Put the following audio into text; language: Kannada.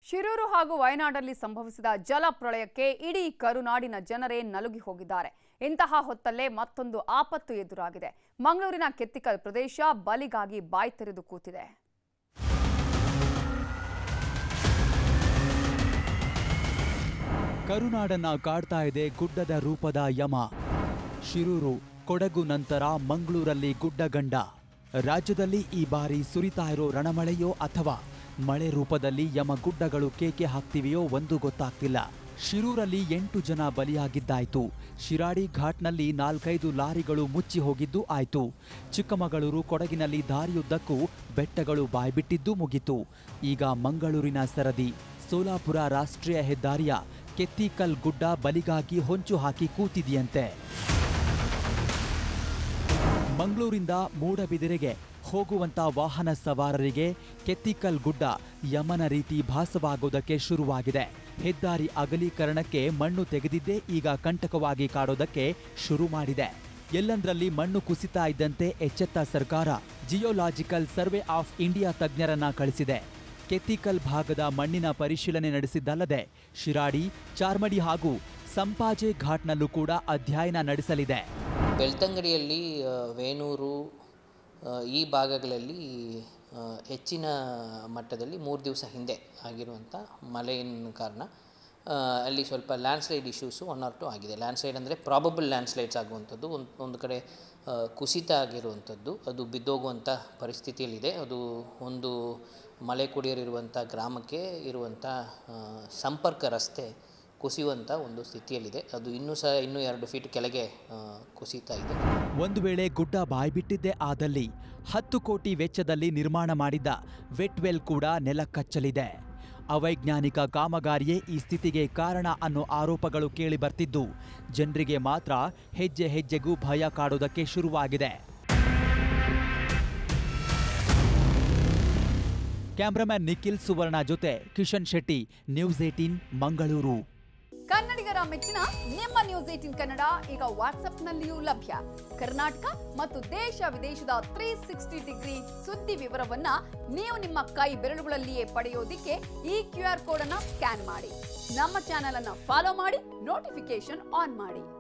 ಶಿರೂರು ಹಾಗೂ ವಯನಾಡಲ್ಲಿ ಸಂಭವಿಸಿದ ಜಲಪ್ರಳಯಕ್ಕೆ ಇಡೀ ಕರುನಾಡಿನ ಜನರೇ ನಲುಗಿ ಹೋಗಿದ್ದಾರೆ. ಇಂತಹ ಹೊತ್ತಲ್ಲೇ ಮತ್ತೊಂದು ಆಪತ್ತು ಎದುರಾಗಿದೆ. ಮಂಗಳೂರಿನ ಕೆತ್ತಿಕಲ್ ಪ್ರದೇಶ ಬಲಿಗಾಗಿ ಬಾಯಿ ತೆರೆದು ಕೂತಿದೆ. ಕರುನಾಡನ್ನ ಕಾಡ್ತಾ ಇದೆ ಗುಡ್ಡದ ರೂಪದ ಯಮ. ಶಿರೂರು, ಕೊಡಗು ನಂತರ ಮಂಗಳೂರಲ್ಲಿ ಗುಡ್ಡಗಂಡ. ರಾಜ್ಯದಲ್ಲಿ ಈ ಬಾರಿ ಸುರಿತಾ ಇರೋ ರಣಮಳೆಯೋ ಅಥವಾ ಮಳೆ ರೂಪದಲ್ಲಿ ಯಮ ಗುಡ್ಡಗಳು ಕೇಕೆ ಹಾಕ್ತಿವೆಯೋ ಒಂದು ಗೊತ್ತಾಗ್ತಿಲ್ಲ. ಶಿರೂರಲ್ಲಿ 8 ಜನ ಬಲಿಯಾಗಿದ್ದಾಯ್ತು. ಶಿರಾಡಿ ಘಾಟ್ನಲ್ಲಿ 4-5 ಲಾರಿಗಳು ಮುಚ್ಚಿ ಹೋಗಿದ್ದು ಆಯ್ತು. ಚಿಕ್ಕಮಗಳೂರು, ಕೊಡಗಿನಲ್ಲಿ ದಾರಿಯುದ್ದಕ್ಕೂ ಬೆಟ್ಟಗಳು ಬಾಯ್ಬಿಟ್ಟಿದ್ದು ಮುಗಿತು. ಈಗ ಮಂಗಳೂರಿನ ಸರದಿ ಸೋಲಾಪುರ ರಾಷ್ಟ್ರೀಯ ಹೆದ್ದಾರಿಯ ಕೆತ್ತಿಕಲ್ ಗುಡ್ಡ ಬಲಿಗಾಗಿ ಹೊಂಚು ಹಾಕಿ ಕೂತಿದೆಯಂತೆ. ಮಂಗಳೂರಿಂದ ಮೂಡಬಿದಿರೆಗೆ ಹೋಗುವಂತ ವಾಹನ ಸವಾರರಿಗೆ ಕೆತ್ತಿಕಲ್ ಗುಡ್ಡ ಯಮನ ರೀತಿ ಭಾಸವಾಗೋದಕ್ಕೆ ಶುರುವಾಗಿದೆ. ಹೆದ್ದಾರಿ ಅಗಲೀಕರಣಕ್ಕೆ ಮಣ್ಣು ತೆಗೆದಿದ್ದೇ ಈಗ ಕಂಟಕವಾಗಿ ಕಾಡೋದಕ್ಕೆ ಶುರು ಮಾಡಿದೆ. ಎಲ್ಲಂದ್ರಲ್ಲಿ ಮಣ್ಣು ಕುಸಿತಾ ಇದ್ದಂತೆ ಎಚ್ಚೆತ್ತ ಸರ್ಕಾರ ಜಿಯೋಲಾಜಿಕಲ್ ಸರ್ವೆ ಆಫ್ ಇಂಡಿಯಾ ತಜ್ಞರನ್ನ ಕಳಿಸಿದೆ. ಕೆತ್ತಿಕಲ್ ಭಾಗದ ಮಣ್ಣಿನ ಪರಿಶೀಲನೆ ನಡೆಸಿದ್ದಲ್ಲದೆ ಶಿರಾಡಿ, ಚಾರ್ಮಡಿ ಹಾಗೂ ಸಂಪಾಜೆ ಘಾಟ್ನಲ್ಲೂ ಕೂಡ ಅಧ್ಯಯನ ನಡೆಸಲಿದೆ. ಬೆಳ್ತಂಗಡಿಯಲ್ಲಿ, ವೇಣೂರು ಈ ಭಾಗಗಳಲ್ಲಿ ಹೆಚ್ಚಿನ ಮಟ್ಟದಲ್ಲಿ 3 ದಿವಸ ಹಿಂದೆ ಆಗಿರುವಂಥ ಮಳೆಯ ಕಾರಣ ಅಲ್ಲಿ ಸ್ವಲ್ಪ ಲ್ಯಾಂಡ್ಸ್ಲೈಡ್ ಇಶ್ಯೂಸು 1 or 2 ಆಗಿದೆ. ಲ್ಯಾಂಡ್ಸ್ಲೈಡ್ ಅಂದರೆ ಪ್ರಾಬಬಲ್ ಲ್ಯಾಂಡ್ಸ್ಲೈಡ್ಸ್ ಆಗುವಂಥದ್ದು, ಒಂದು ಕಡೆ ಕುಸಿತ ಆಗಿರುವಂಥದ್ದು, ಅದು ಬಿದ್ದೋಗುವಂಥ ಪರಿಸ್ಥಿತಿಯಲ್ಲಿದೆ. ಅದು ಒಂದು ಮಲೆ ಕುಡಿಯರಿರುವಂಥ ಗ್ರಾಮಕ್ಕೆ ಇರುವಂಥ ಸಂಪರ್ಕ ರಸ್ತೆ ಕುಸಿಯುವಂಥ ಒಂದು ಸ್ಥಿತಿಯಲ್ಲಿದೆ. ಅದು ಇನ್ನೂ 2 ಫೀಟ್ ಕೆಳಗೆ ಕುಸಿತಾ ಇದೆ. ಒಂದು ವೇಳೆ ಗುಡ್ಡ ಬಾಯ್ಬಿಟ್ಟಿದ್ದೇ ಆದಲ್ಲಿ 10 ಕೋಟಿ ವೆಚ್ಚದಲ್ಲಿ ನಿರ್ಮಾಣ ಮಾಡಿದ್ದ ವೆಟ್ವೆಲ್ ಕೂಡ ನೆಲಕಚ್ಚಲಿದೆ. ಅವೈಜ್ಞಾನಿಕ ಕಾಮಗಾರಿಯೇ ಈ ಸ್ಥಿತಿಗೆ ಕಾರಣ ಅನ್ನೋ ಆರೋಪಗಳು ಕೇಳಿ ಬರ್ತಿದ್ದು ಜನರಿಗೆ ಮಾತ್ರ ಹೆಜ್ಜೆ ಹೆಜ್ಜೆಗೂ ಭಯ ಕಾಡೋದಕ್ಕೆ ಶುರುವಾಗಿದೆ. ಕ್ಯಾಮ್ರಾಮನ್ ನಿಖಿಲ್ ಸುವರ್ಣ ಜೊತೆ ಕಿಶನ್ ಶೆಟ್ಟಿ, ನ್ಯೂಸ್ 18 ಮಂಗಳೂರು. ಕನ್ನಡಿಗರ ಮೆಚ್ಚಿನ ನಿಮ್ಮ ನ್ಯೂಸ್ 18 ಕನ್ನಡ ಈಗ ವಾಟ್ಸ್ಆಪ್ನಲ್ಲಿಯೂ ಲಭ್ಯ. ಕರ್ನಾಟಕ ಮತ್ತು ದೇಶ ವಿದೇಶದ 360 ಡಿಗ್ರಿ ಸುದ್ದಿ ವಿವರವನ್ನ ನೀವು ನಿಮ್ಮ ಕೈ ಬೆರಳುಗಳಲ್ಲಿಯೇ ಪಡೆಯೋದಿಕ್ಕೆ ಈ QR ಕೋಡ್ ಅನ್ನು ಸ್ಕ್ಯಾನ್ ಮಾಡಿ. ನಮ್ಮ ಚಾನೆಲ್ ಅನ್ನು ಫಾಲೋ ಮಾಡಿ, ನೋಟಿಫಿಕೇಶನ್ ಆನ್ ಮಾಡಿ.